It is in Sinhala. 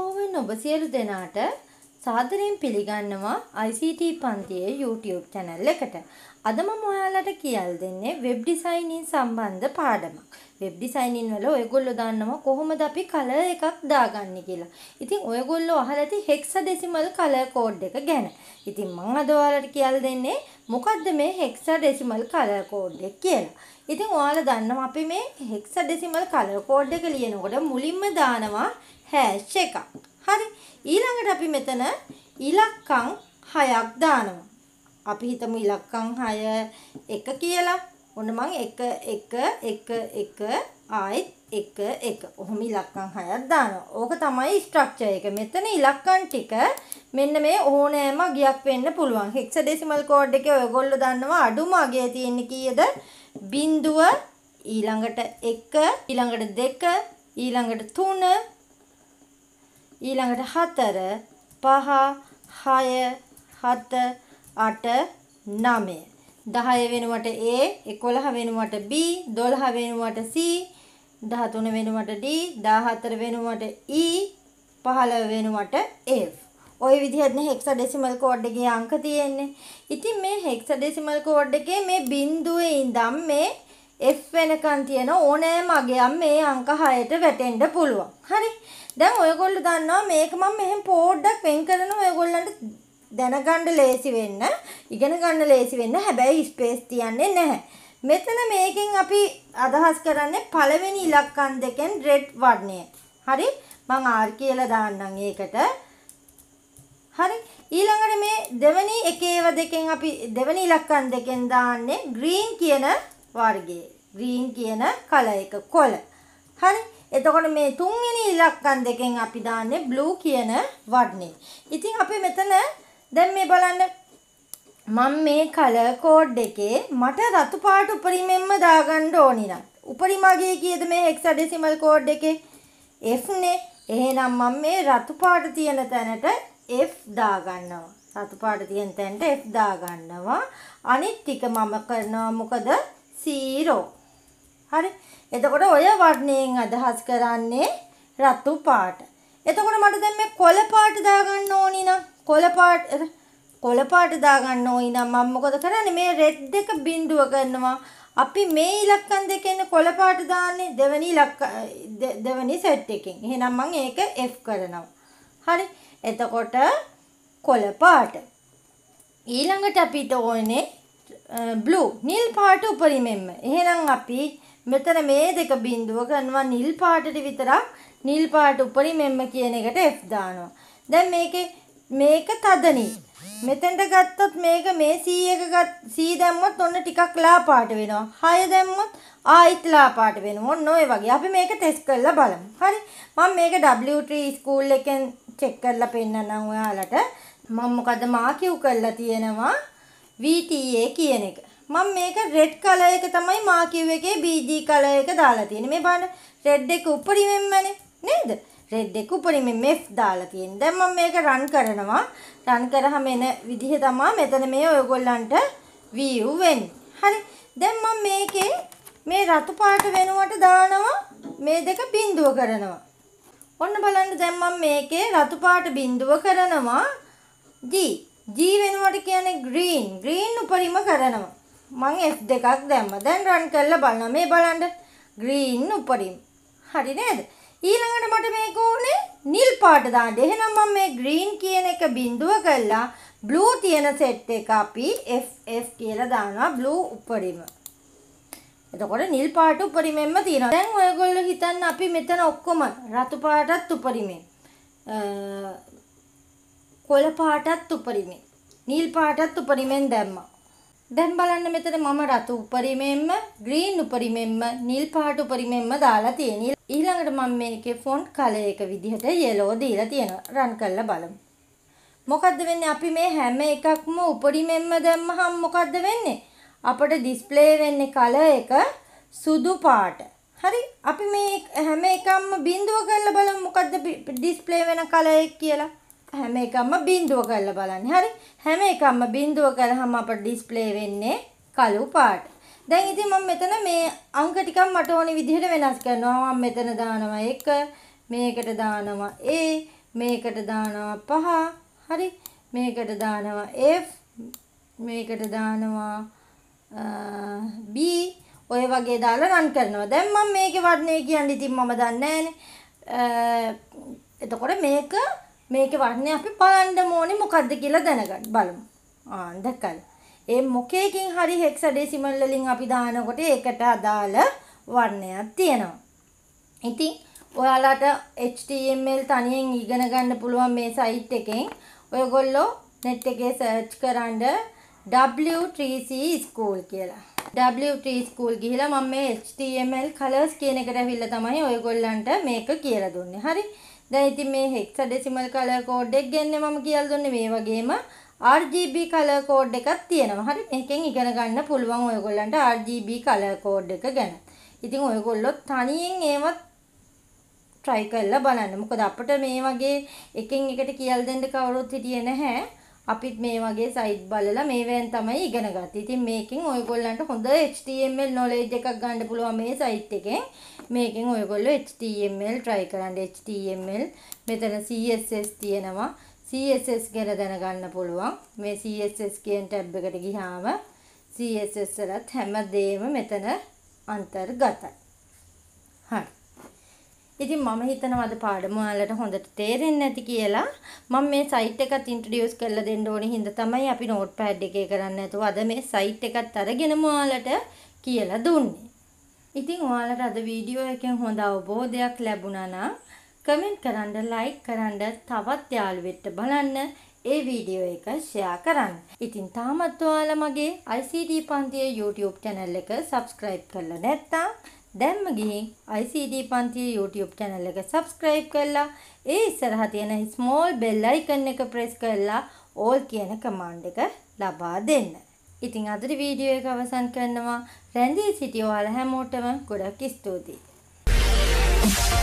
දෙමව්පියන් ඔබ සියලු දෙනාට සාදරයෙන් පිළිගන්නවා ICT පන්තියේ YouTube channel එකට. අද මම ඔයාලට කියලා දෙන්නේ වෙබ් ඩිසයිනින් සම්බන්ධ පාඩමක්. වෙබ් ඩිසයිනින් වල ඔයගොල්ලෝ දන්නවා කොහොමද අපි කලර් එකක් දාගන්නේ කියලා. ඉතින් ඔයගොල්ලෝ අහලා ඇති hexadecimal color code එක ගැන. ඉතින් මම අද ඔයාලට කියලා දෙන්නේ මොකද්ද මේ hexadecimal color code එක කියලා. ඉතින් ඔයාලා දන්නවා අපි මේ hexadecimal color code එක ලියනකොට මුලින්ම දානවා hash එකක්. හරි. ඊළඟට අපි මෙතන ඉලක්කම් 6ක් දානවා. අපි හිතමු ඉලක්කම් 6 1 කියලා. ඔන්න මම 1 1 1 1 ආයෙත් 1 1. ඔහොම ඉලක්කම් 6ක් දානවා. ඕක තමයි ස්ට්‍රක්චර් එක. මෙතන ඉලක්කම් ටික මෙන්න මේ ඕනෑම අගයක් වෙන්න පුළුවන්. hexadecimal code එකේ ඔයගොල්ලෝ දන්නවා අඩුම අගය තියෙන්නේ කීයද? 0 ඊළඟට 1 ඊළඟට 2 ඊළඟට 3 ඊළඟට 4 5 6 7 8 9 10 වෙනුවට A 11 වෙනුවට B 12 වෙනුවට C 13 වෙනුවට D 14 වෙනුවට E 15 වෙනුවට F. ඔය විදිහට නේ hexadecimal code එකේ අංක තියෙන්නේ. ඉතින් මේ hexadecimal code එකේ මේ බිංදුවේ ඉඳන් මේ F වෙනකන් තියෙන ඕනෑම අගයක් මේ අංක 6ට වැටෙන්න පුළුවන්. හරි. දැන් ඔයගොල්ලෝ දන්නවා මේක මම මෙහෙම පොඩ්ඩක් වෙන් කරනවා ඔයගොල්ලන්ට දැනගන්න ලේසි වෙන්න, ඉගෙන ගන්න ලේසි වෙන්න. හැබැයි ස්පේස් තියන්නේ නැහැ. මෙතන මේකෙන් අපි අදහස් කරන්නේ පළවෙනි ඉලක්කම් දෙකෙන් රෙඩ් වර්ණය. හරි? මම R කියලා දාන්නම් ඒකට. හරි. ඊළඟට මේ දෙවෙනි එකේව දෙකෙන් අපි දෙවෙනි ඉලක්කම් දෙකෙන් දාන්නේ green කියන වර්ගයේ. green කියන කලර් එක කොළ. හරි. එතකොට මේ තුන්වෙනි ඉලක්කම් දෙකෙන් අපි දාන්නේ blue කියන වර්ණය. ඉතින් අපි මෙතන දැන් මේ බලන්න මම මේ color code එකේ මට රතු පාට උපරිමයෙන්ම දාගන්න ඕනි නම් උපරිම අගය කීයද මේ hexadecimal code එකේ? F නේ. එහෙනම් මම මේ රතු පාට තියෙන තැනට F දාගන්නවා. රතු පාට තියෙන තැනට F දාගන්නවා. අනිත් ටික මම කරනවා මොකද? 0. හරි. එතකොට ඔය වර්ණයෙන් අදහස් කරන්නේ රතු පාට. එතකොට මට දැන් මේ කොළ පාට දාගන්න ඕනි නම් කොළ පාට දාගන්න ඕනි නම් මම මොකද කරන්නේ? මේ රෙඩ් එක බිඳුව කරනවා. අපි මේ ඉලක්කම් දෙකෙන් කොළ පාට දාන්නේ දෙවෙනි සෙට් එකෙන්. එහෙනම් මම ඒක F කරනවා. හරි. එතකොට කොළ පාට. ඊළඟට අපිට ඕනේ blue නිල් පාට උපරිමෙන්ම. එහෙනම් අපි මෙතන මේ දෙක බිඳුව කරනවා නිල් පාටට විතරක්. නිල් පාට උපරිමෙන්ම කියන එකට F දානවා. දැන් මේක තද නිල්. මෙතෙන්ට ගත්තොත් මේක මේ C C දැම්මොත් ඔන්න ටිකක් ලා පාට වෙනවා. 6 දැම්මොත් ආයිත් ලා පාට වෙනවා. ඔන්න ඔය වගේ. අපි මේක ටෙස්ට් කරලා බලමු. හරි. මම මේක W3 ස්කූල් එකෙන් චෙක් කරලා පෙන්නන්නම් ඔයාලට. මම මොකද මාකියු කරලා තියෙනවා VTA කියන එක. මම මේක රෙඩ් කලර් එක තමයි මාකියු එකේ BG කලර් එක දාලා තියෙන්නේ. මේ බලන්න රෙඩ් එක උඩරින්මනේ නේද? රෙඩ් එක උඩරින්ම F දාලා තියෙන්නේ. දැන් මම මේක රන් කරනවා. රන් කරාම එන විදිහ තමයි මෙතන මේ ඔයගොල්ලන්ට view වෙන්නේ. හරි. දැන් මම මේකේ මේ රතු පාට වෙනුවට දානවා මේ දෙක බිඳුව කරනවා. ඔන්න බලන්න දැන් මම මේකේ රතු පාට බිඳුව කරනවා G වෙනුවට කියන්නේ green උඩරින්ම කරනවා. මම F දෙකක් දැම්මා. දැන් රන් කරලා බලනවා. මේ බලන්න green උඩරින්. හරි නේද? ඊළඟට මට මේක ඕනේ නිල් පාට දාන්න. එහෙනම් මම මේ green කියන එක බිඳුව කරලා blue තියෙන සෙට් එක අපි F කියලා දානවා blue උඩරිම. එතකොට නිල් පාට උඩරිමෙන්ම තියෙනවා. දැන් ඔයගොල්ලෝ හිතන්න අපි මෙතන ඔක්කොම රතු පාටත් උඩරිමෙන් කොළ පාටත් උඩරිමෙන් නිල් පාටත් උඩරිමෙන් දැම්මා. දැන් බලන්න මෙතන මම රතු උඩරිමෙන්ම green උඩරිමෙන්ම නිල් පාට උඩරිමෙන්ම දාලා තියෙනවා. ඊළඟට මම මේකේ ෆොන්ට් කලර් එක විදිහට yellow දීලා තියෙනවා. රන් කරලා බලමු. මොකද්ද වෙන්නේ? අපි මේ හැම එකක්ම උඩරිමෙන්ම දැම්මහම මොකද්ද වෙන්නේ? අපිට ඩිස්ප්ලේ වෙන්නේ කලර් එක සුදු පාට. හරි. අපි මේ හැම එකක්ම බිඳුව කරලා බලමු මොකද්ද ඩිස්ප්ලේ වෙන කලර් එක කියලා. හැම එකක්ම බිඳුව කරලා බලන්න. හරි. හැම එකක්ම බිඳුව කරාම අපට ඩිස්ප්ලේ වෙන්නේ කළු පාට. දැන් ඉතින් මම මෙතන මේ අංක ටිකක් මට ඕනේ විදිහට වෙනස් කරනවා. මම මෙතන දානවා 1, මේකට දානවා A, මේකට දානවා 5. හරි. මේකට දානවා F. මේකට දානවා B. ඔය වගේ දාලා රන් කරනවා. දැන් මම මේකේ වර්ණය කියන්නේ ඉතින් මම දන්නේ නැහැනේ. එතකොට මේකේ වර්ණය අපි බලන්න ඕනේ මොකද්ද කියලා දැනගන්න බලමු. දැක්කද? ඒ මොකේකින් හරි හෙක්සඩෙසිමල් වලින් අපි දානකොට ඒකට අදාළ වර්ණයක් තියෙනවා. ඉතින් ඔයාලට HTML තනියෙන් ඉගෙන ගන්න පුළුවන් මේ සයිට් එකෙන්. ඔයගොල්ලෝ net එකේ search කරන්න W3C school කියලා. W3 school ගිහිලා මම මේ HTML colors කියන එකට ඇවිල්ලා තමයි ඔයගොල්ලන්ට මේක කියලා දුන්නේ. හරි. දැන් ඉතින් මේ hexadecimal color code එක ගන්නේ මම කියලා දුන්නේ මේ වගේම RGB color code එකක් තියෙනවා. හරි. මේකෙන් ඉගෙන ගන්න පුළුවන් ඔයගොල්ලන්ට RGB color code එක ගැන. ඉතින් ඔයගොල්ලෝ තනියෙන් ඒවත් try කරලා බලන්න. මොකද අපිට මේ වගේ එකින් එකට කියලා දෙන්න කවුරුත් හිටියේ නැහැ. අපිත් මේ වගේ සයිට් බලලා මේවෙන් තමයි ඉගෙන ගත්තේ. ඉතින් මේකෙන් ඔයගොල්ලන්ට හොඳ HTML knowledge එකක් ගන්න පුළුවන් මේ සයිට් එකෙන්. මේකෙන් ඔයගොල්ලෝ HTML try කරන්න. HTML මෙතන CSS තියෙනවා. CSS ගැන දැනගන්න පුළුවන්. මේ CSS කියන ටැබ් එකට ගියාම CSS වලත් හැමදේම මෙතන අන්තර්ගතයි. හරි. ඉතින් මම හිතනවා අද පාඩම ඔයාලට හොඳට තේරෙන්නේ නැති කියලා. මම මේ සයිට් එකත් ඉන්ට්‍රොඩියුස් කරලා දෙන්න ඕනේ හින්දා තමයි අපි නෝට්පෑඩ් එකේ කරන්නේ නැතුව අද මේ සයිට් එකත් අරගෙනම ඔයාලට කියලා දුන්නේ. ඉතින් ඔයාලට අද වීඩියෝ එකෙන් හොඳ අවබෝධයක් ලැබුණා නම් කමෙන්ට් කරන්න, ලයික් කරන්න, තවත් යාළුවෙක්ට බලන්න, ඒ වීඩියෝ එක ෂෙයා කරන්න. ඉතින් තාමත් ඔයාලා මගේ ICT පන්තිය YouTube channel එක subscribe කරලා නැත්නම් දැන්ම ගිහින් ICT පන්තිය YouTube channel එක subscribe කරලා ඒ ඉස්සරහා තියෙන small bell icon එක press කරලා all කියන command එක ලබා දෙන්න. ඉතින් අද වීඩියෝ එක අවසන් කරනවා. රැඳී සිටිය ඔයාලා හැමෝටම ගොඩක් ස්තුතියි.